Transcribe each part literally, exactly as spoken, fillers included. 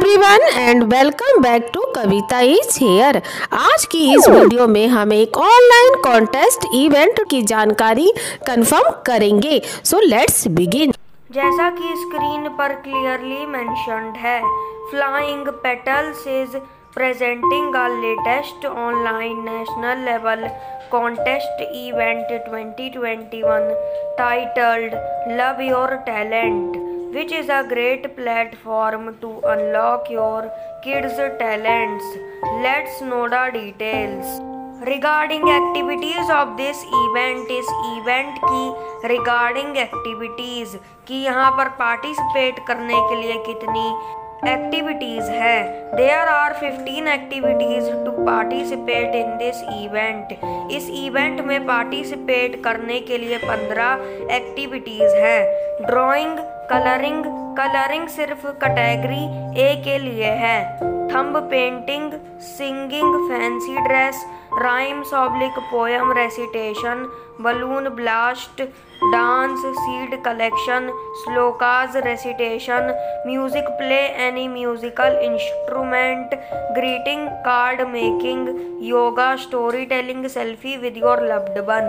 Everyone and welcome back to Kavita is here. आज की इस वीडियो में हम एक ऑनलाइन कॉन्टेस्ट इवेंट की जानकारी कंफर्म करेंगे। So let's begin. जैसा कि स्क्रीन पर क्लियरली मेंशन्ड है, flying petals is presenting our latest online national level contest event twenty twenty-one titled Love Your Talent, which is a great platform to unlock your kids' talents. Let's know the details. Regarding activities of this event, इस event की regarding activities कि यहाँ पर participate करने के लिए कितनी activities है। There are fifteen activities to participate in this event. इस इवेंट में पार्टिसिपेट करने के लिए पंद्रह एक्टिविटीज़ हैं। ड्राइंग, कलरिंग, कलरिंग सिर्फ कैटेगरी ए के लिए है। Thumb painting, singing, fancy dress, rhymes oblique poem recitation, balloon blast, dance, seed collection, shlokas recitation, music play any musical instrument, greeting card making, yoga, story telling, selfie with your loved one.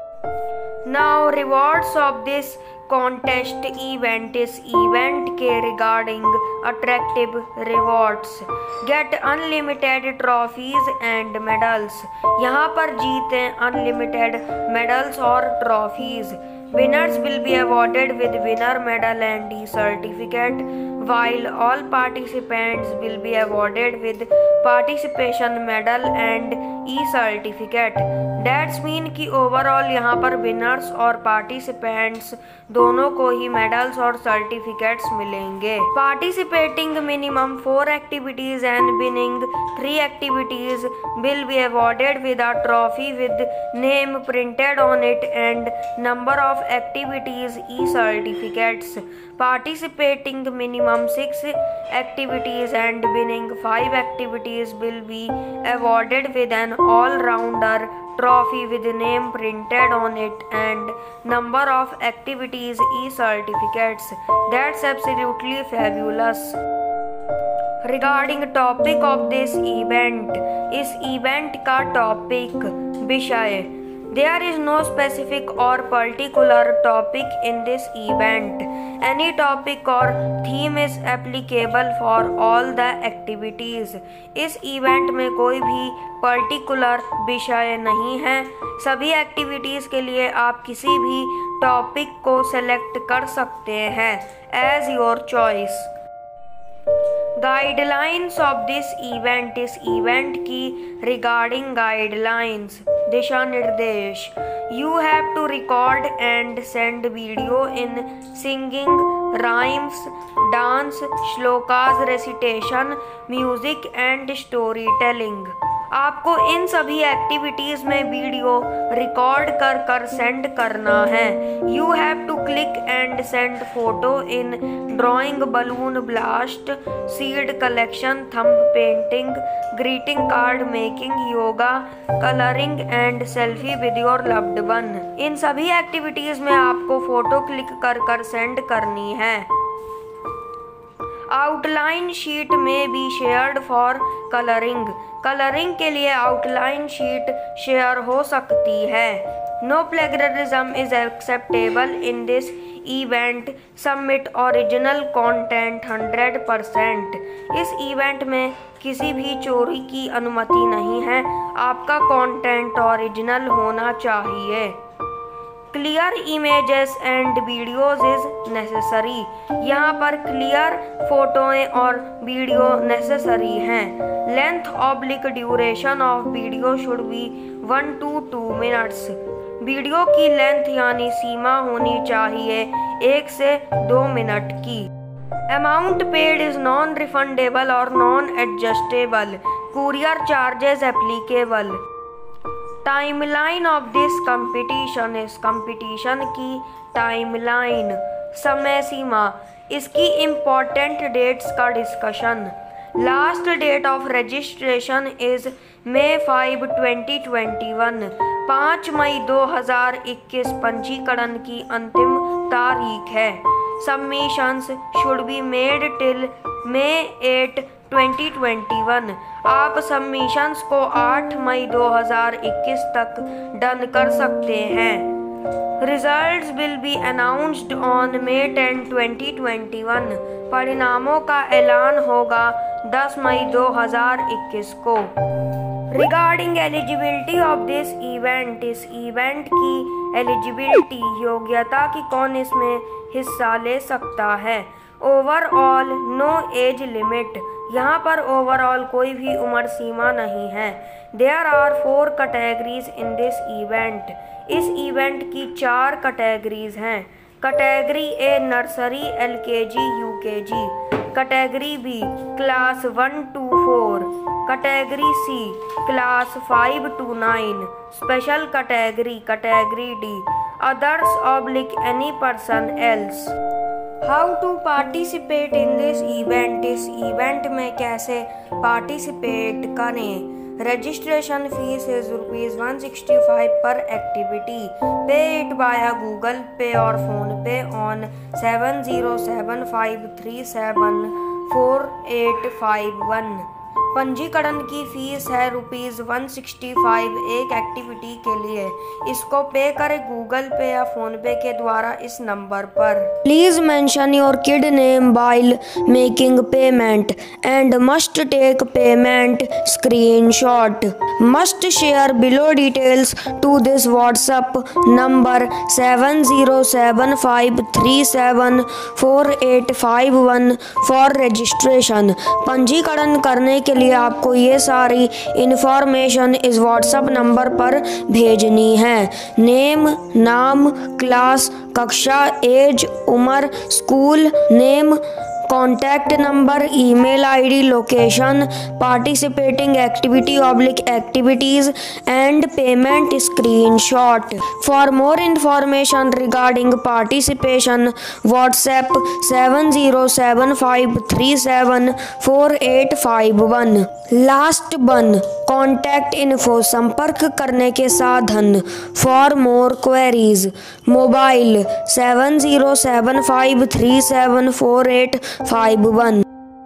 Now rewards of this contest event. इस event के regarding attractive rewards. Get unlimited trophies and medals. यहाँ पर जीतें unlimited medals और trophies. Winners will be awarded with winner medal and e-certificate, while all participants will be awarded with participation medal and e-certificate. That's mean कि overall यहाँ पर winners और participants दोनों को ही मेडल्स और सर्टिफिकेट्स मिलेंगे। Participating minimum four activities and winning three activities will be awarded with a trophy with name printed on it and number of activities e-certificates. Participating minimum six activities and winning five activities will be awarded with an all-rounder trophy with name printed on it and number of activities e-certificates. That's absolutely fabulous. Regarding topic of this event, इस event का topic विषय। There is no specific or particular topic in this event. Any topic or theme is applicable for all the activities. इस event में कोई भी particular विषय नहीं है। सभी activities के लिए आप किसी भी topic को select कर सकते हैं as your choice. Guidelines of this event. इस इवेंट की रिगार्डिंग गाइडलाइंस दिशा निर्देश। You have to record and send video in singing, rhymes, dance, shlokas recitation, music and story telling. आपको इन सभी एक्टिविटीज में वीडियो रिकॉर्ड कर कर सेंड करना है। You have to click and send photo in drawing, balloon blast, seed collection, thumb painting, greeting card making, yoga, colouring and selfie with your loved one. इन सभी एक्टिविटीज में आपको फोटो क्लिक कर कर सेंड करनी है। Outline sheet may be shared for colouring. Colouring के लिए आउटलाइन शीट शेयर हो सकती है। No plagiarism is acceptable in this event. Submit original content hundred percent. इस इवेंट में किसी भी चोरी की अनुमति नहीं है। आपका कंटेंट ओरिजिनल होना चाहिए। Clear images and videos is necessary. यहाँ पर क्लियर फोटोएं और वीडियो नेसेसरी हैं। Length oblique duration of video should be one to two minutes. Video की लेंथ यानी सीमा होनी चाहिए एक से दो मिनट की। Amount paid is non refundable और non adjustable. Courier charges applicable. Timeline of this competition. इस कंपटीशन की टाइमलाइन समय सीमा। इसकी इम्पोर्टेंट डेट्स का discussion. Last date of registration is May five twenty twenty one. पाँच मई दो हज़ार इक्कीस पंजीकरण की अंतिम तारीख है। Submissions should be made till May eighth, twenty twenty-one. आप सबमिशंस को आठ मई दो हज़ार इक्कीस तक डन कर सकते हैं। Results will be announced on May tenth, twenty twenty-one. परिणामों का ऐलान होगा दस मई दो हज़ार इक्कीस को। Regarding eligibility of this event, इस इवेंट की एलिजिबिलिटी योग्यता की कौन इसमें हिस्सा ले सकता है। ओवरऑल नो एज लिमिट, यहाँ पर ओवरऑल कोई भी उम्र सीमा नहीं है। There are four categories in this event, इस इवेंट की चार कैटेगरीज हैं। कैटेगरी ए नर्सरी एल के G U K G, category B class one to four, category C class five to nine, special category category D others oblique any person else. How to participate in this event, इस event में कैसे participate करें। Registration fees is rupees one sixty five per activity. Pay it by Google Pay और PhonePe on seven zero seven five three seven four eight five one. पंजीकरण की फीस है rupees one sixty five एक activity के लिए। इसको पे करें गूगल पे या फोन पे के द्वारा इस नंबर पर। Please mention your kid name while making payment and must take payment screenshot. Must share below details to this WhatsApp number seven zero seven five three seven four eight five one for registration. पंजीकरण करने के लिए आपको ये सारी information इस WhatsApp number पर भेजनी है। नेम, नाम, क्लास, कक्षा, एज, उम्र, school name, contact number, email ID, location, participating activity oblique activities and payment screenshot. For more information regarding participation WhatsApp seven zero seven five three seven four eight five one. Last one contact info, संपर्क करने के साधन। For more queries mobile seven zero seven five three seven four eight five one.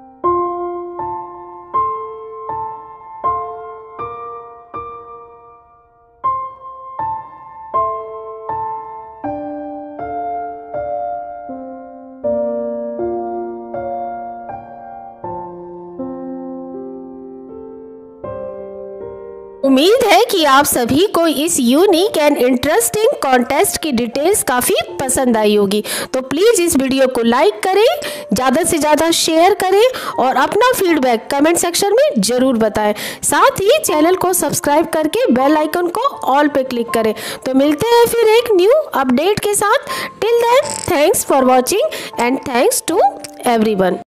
उम्मीद है कि आप सभी को इस यूनिक एंड इंटरेस्टिंग कॉन्टेस्ट की डिटेल्स काफ़ी पसंद आई होगी। तो प्लीज़ इस वीडियो को लाइक करें, ज़्यादा से ज़्यादा शेयर करें और अपना फीडबैक कमेंट सेक्शन में ज़रूर बताएं। साथ ही चैनल को सब्सक्राइब करके बेल आइकन को ऑल पे क्लिक करें। तो मिलते हैं फिर एक न्यू अपडेट के साथ। Till then thanks for watching and thanks to everyone.